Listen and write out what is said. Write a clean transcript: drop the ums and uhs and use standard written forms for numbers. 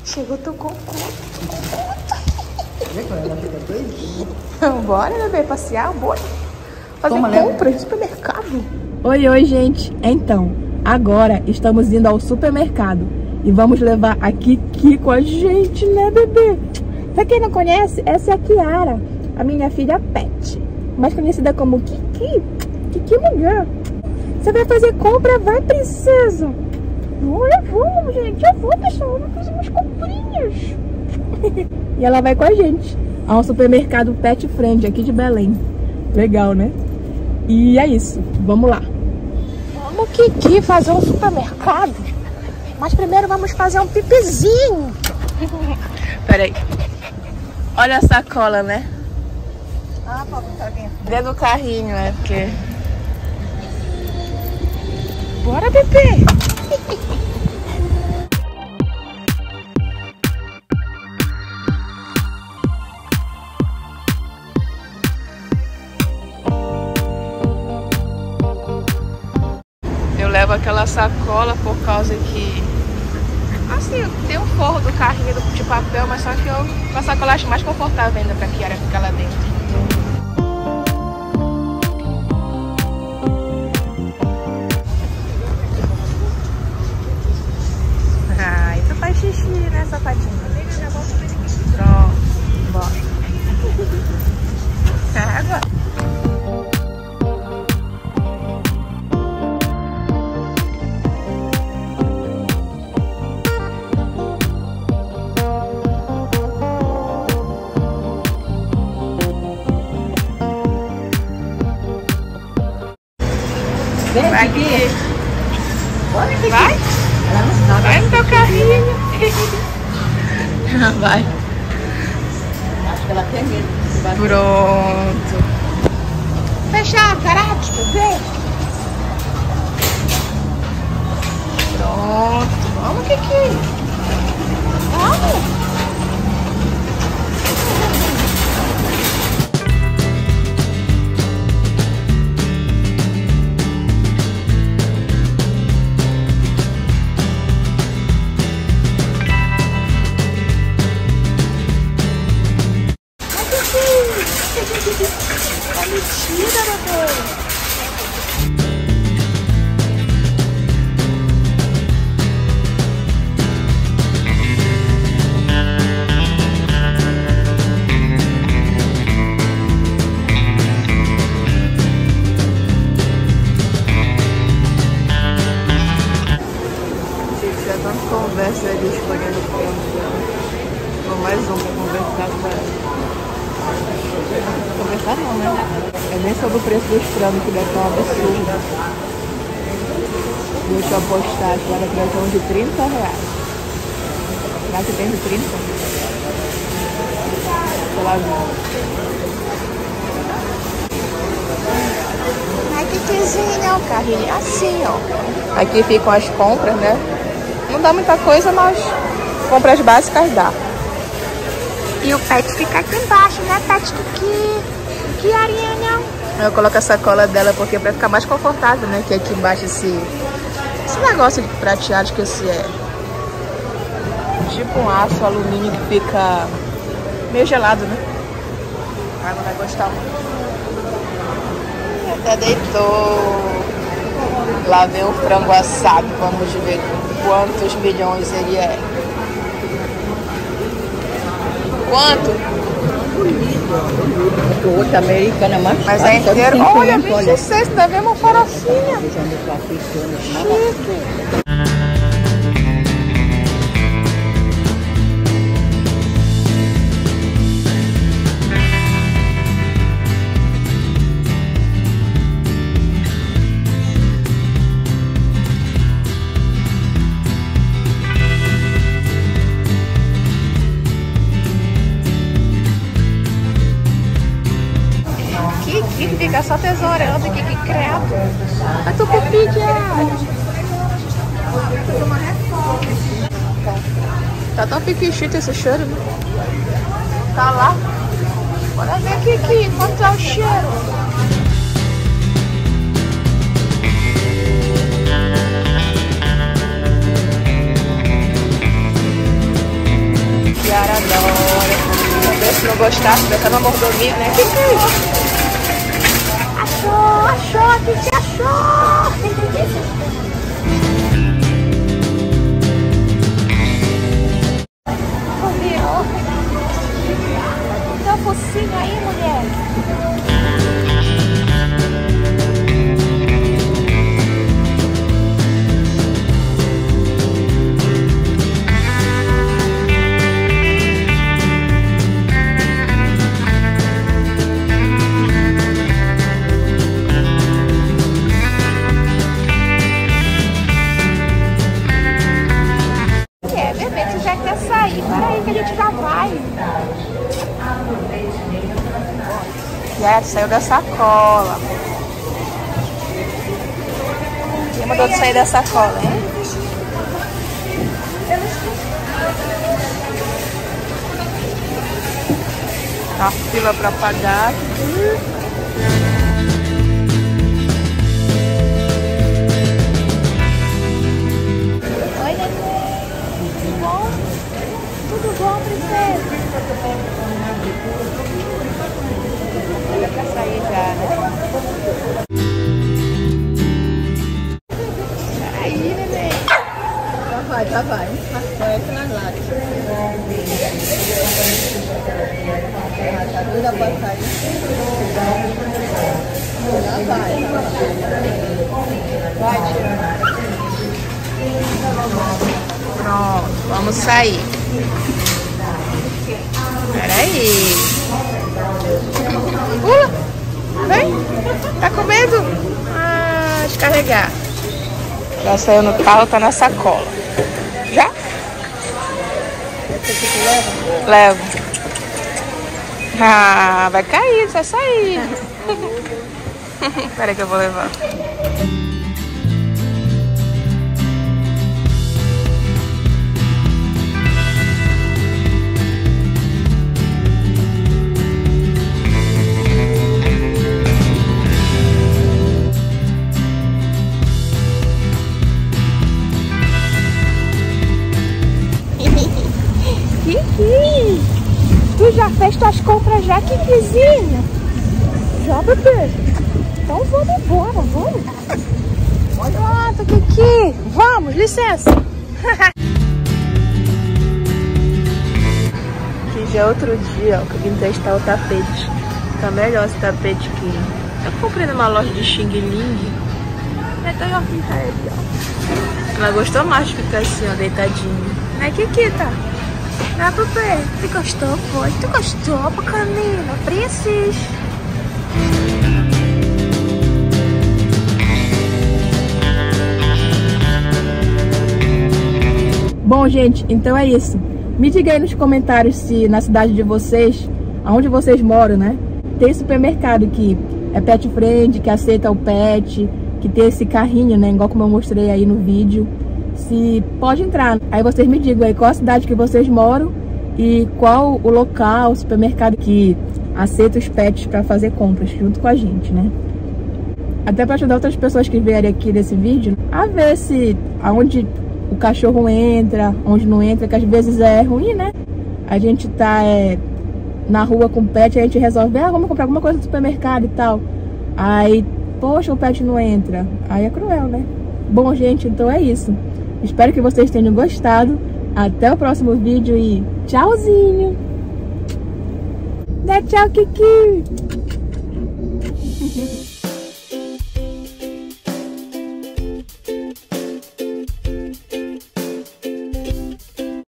Chegou teu cocô. Bora, bebê, passear, bora. Fazer compras no supermercado. Oi, gente. Então, agora estamos indo ao supermercado e vamos levar a Kiki com a gente, né, bebê? Pra quem não conhece, essa é a Kiara, a minha filha Pet, mais conhecida como Kiki. Kiki mulher. Você vai fazer compra? Vai, princesa. Vamos, gente. Eu vou, pessoal. Eu vou fazer umas comprinhas. E ela vai com a gente ao supermercado Pet Friend aqui de Belém. Legal, né? E é isso. Vamos lá. Vamos, Kiki, fazer um supermercado. Mas primeiro vamos fazer um pipizinho. Peraí. Olha a sacola, né? Ah, papai, tá vendo? Dentro do carrinho, é porque... Bora, bebê. Eu levo aquela sacola por causa que... Assim, tem um forro do carrinho de papel, mas só que eu com a sacola acho mais confortável ainda pra Kiara ficar lá dentro. Ai, tu faz xixi, né, safadinho? Pronto, bora. Água. Vai aqui. Vai? Vai no teu carrinho. Vai. Acho que ela tem medo. Pronto. Fechar a garagem, bebê. Pronto. Vamos, Kiki. Vamos. Tá metida, bebê. Já tanto conversa ali escolhendo ponto. Vou mais um pra conversar com ela. Conversar não, né? É nem sobre o preço dos frangos, que deve estar um absurdo. Deixa eu apostar que ela trazer um de R$30. Será que tem de 30? Sei lá, Ai, Kikizinha, o carrinho assim, ó. aqui ficam as compras, né? Não dá muita coisa, mas compras básicas dá. E o Pet fica aqui embaixo, né, Pet Kiki? Kiarinha. Eu coloco a sacola dela porque é pra ficar mais confortável, né? Que aqui embaixo esse negócio de prateado, esqueci, é tipo um aço alumínio que fica meio gelado, né? Ela não vai gostar muito. Até deitou. Lá vem o frango assado, vamos ver quantos milhões ele é. Quanto? O outro americano é mais Mas caro, é só de inteiro. 50, Olha, 26, ainda vem uma farofinha. Chique. Kiki fica só tesourando, Kiki credo. A tua pupilha. Tá tão piquichito esse cheiro, né? Tá lá. Bora ver, Kiki, quanto tá o cheiro. tá? Começando a mordomia, né? Que é isso? Achou, que achou? Dá um focinho aí, mulher. Saiu da sacola. Quem mandou de sair da sacola, hein? A fila pra pagar. Oi, neném. Tudo bom? Tudo bom, princesa? Pra sair já, né? Peraí, neném. Já vai. Acerta nas lágrimas. Tá doida pra sair. Já vai. Vai, tira. Pronto, vamos sair. Peraí. Pula! Vem! Tá com medo? Ah, descarregar. Já saiu no carro, tá na sacola. Já? Levo. Ah, vai cair, vai sair. Peraí que eu vou levar. Kiki, tu já fez tuas compras já, Kikizinha? Já, bebê? Então vamos embora, vamos. Pronto, Kiki. Vamos, licença. Aqui já é outro dia, ó, que eu vim testar o tapete. Tá melhor esse tapete aqui. Eu comprei numa loja de Xing Ling. Ela gostou mais de ficar assim, ó, deitadinho. Né, Kiki, tá? Ah, bebê, tu gostou, foi? Tu gostou, bacanina, princesa? Bom, gente, então é isso. Me diga aí nos comentários se na cidade de vocês, aonde vocês moram, né, tem supermercado que é pet friend, que aceita o pet, que tem esse carrinho, né, igual como eu mostrei aí no vídeo. Se pode entrar. Aí vocês me digam aí qual a cidade que vocês moram e qual o local, o supermercado que aceita os pets para fazer compras junto com a gente, né? Até para ajudar outras pessoas que vierem aqui nesse vídeo a ver se aonde o cachorro entra, onde não entra, que às vezes é ruim, né? A gente tá na rua com o pet, a gente resolve, vamos comprar alguma coisa no supermercado e tal. Aí, poxa, o pet não entra. Aí é cruel, né? Bom, gente, então é isso. Espero que vocês tenham gostado. Até o próximo vídeo e tchauzinho! Dá tchau, Kiki!